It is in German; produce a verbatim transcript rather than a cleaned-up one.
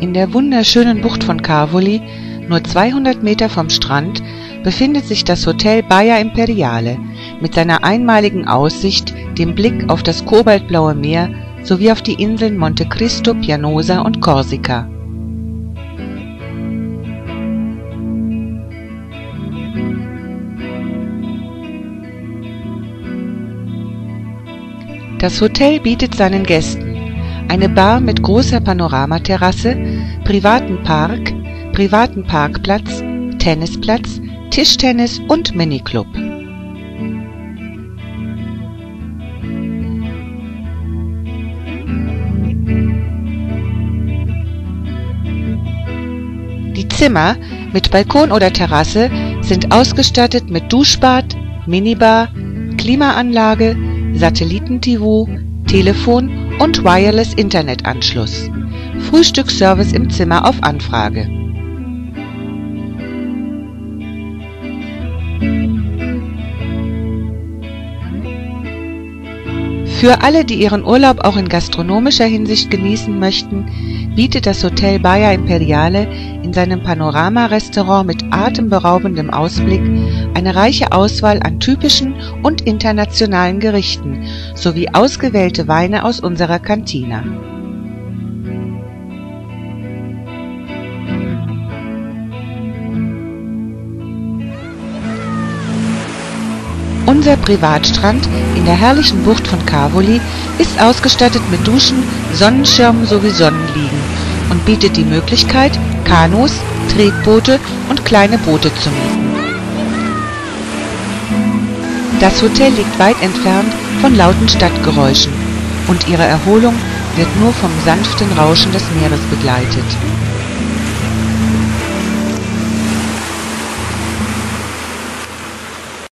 In der wunderschönen Bucht von Carvoli, nur zweihundert Meter vom Strand, befindet sich das Hotel Baia Imperiale mit seiner einmaligen Aussicht, dem Blick auf das kobaltblaue Meer sowie auf die Inseln Monte Cristo, Pianosa und Korsika. Das Hotel bietet seinen Gästen eine Bar mit großer Panoramaterrasse, privaten Park, privaten Parkplatz, Tennisplatz, Tischtennis und Miniclub. Die Zimmer mit Balkon oder Terrasse sind ausgestattet mit Duschbad, Minibar, Klimaanlage, Satelliten-T V, Telefon und Wireless-Internetanschluss. Frühstücksservice im Zimmer auf Anfrage. Für alle, die ihren Urlaub auch in gastronomischer Hinsicht genießen möchten, bietet das Hotel Baia Imperiale in seinem Panorama-Restaurant mit atemberaubendem Ausblick eine reiche Auswahl an typischen und internationalen Gerichten sowie ausgewählte Weine aus unserer Cantina. Unser Privatstrand in der herrlichen Bucht von Carvoli ist ausgestattet mit Duschen, Sonnenschirmen sowie Sonnenliegen und bietet die Möglichkeit, Kanus, Tretboote und kleine Boote zu mieten. Das Hotel liegt weit entfernt von lauten Stadtgeräuschen und Ihre Erholung wird nur vom sanften Rauschen des Meeres begleitet.